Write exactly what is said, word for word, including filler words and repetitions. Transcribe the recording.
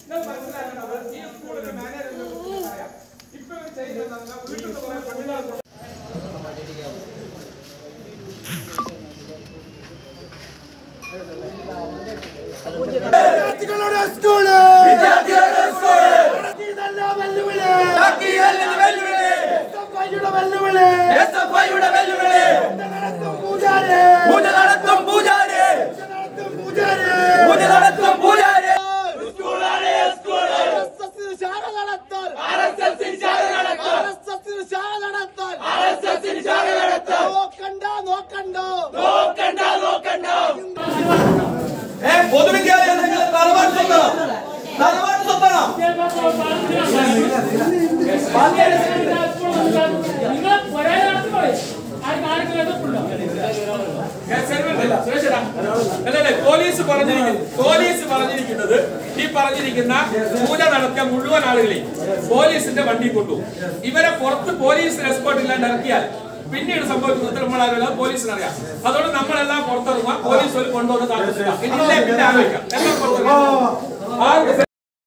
വിദ്യാർത്ഥികളുടെ സ്കൂള് വിദ്യാർത്ഥികളുടെ സ്കൂള് വെല്ലുവിളി എസ്എഫ്ഐയുടെ വെല്ലുവിളി എസ്എഫ്ഐയുടെ വെല്ലുവിളി നടത്തും പൂജാരി പൂജ നടത്തും പൂജാരി പൂജ നടത്തും പൂജാരി സ്കൂളാണ് സ്കൂള് ആർഎസ്എസ് ശാഖ നടത്താൻ ആർഎസ്എസ് ശാഖ നടത്താൻ ആർഎസ്എസ് ശാഖ നടത്താൻ ആർഎസ്എസ് ശാഖ നടത്താൻ നോക്കണ്ട നോക്കണ്ട നോക്കണ്ട നോക്കണ്ട പൊതുവിദ്യാലയങ്ങൾ തറവാട്ട് സ്വത്താണ് തറവാട്ട് സ്വത്താണ് പോലീസ് പറഞ്ഞിരിക്കുന്നത് പോലീസ് പറഞ്ഞിരിക്കുന്നത് ഈ പറഞ്ഞിരിക്കുന്ന പൂജ നടത്തിയ മുഴുവൻ ആളുകളെയും പോലീസിന്റെ വണ്ടി കൊണ്ടുപോകും. ഇവരെ പുറത്ത് പോലീസ് എസ്കോർട്ട് ഇല്ലാണ്ട് ഇറക്കിയാൽ പിന്നീട് സംഭവിക്കുന്നത് ഉത്തരമുള്ള പോലീസിനറിയാം. അതുകൊണ്ട് നമ്മളെല്ലാം പുറത്തിറങ്ങുക, പോലീസ് ഒരു കൊണ്ടുവന്ന് താമസിക്കുക. ഇല്ലേ പിന്നെ ആലോചിക്കാം എല്ലാം പുറത്തിറങ്ങുക.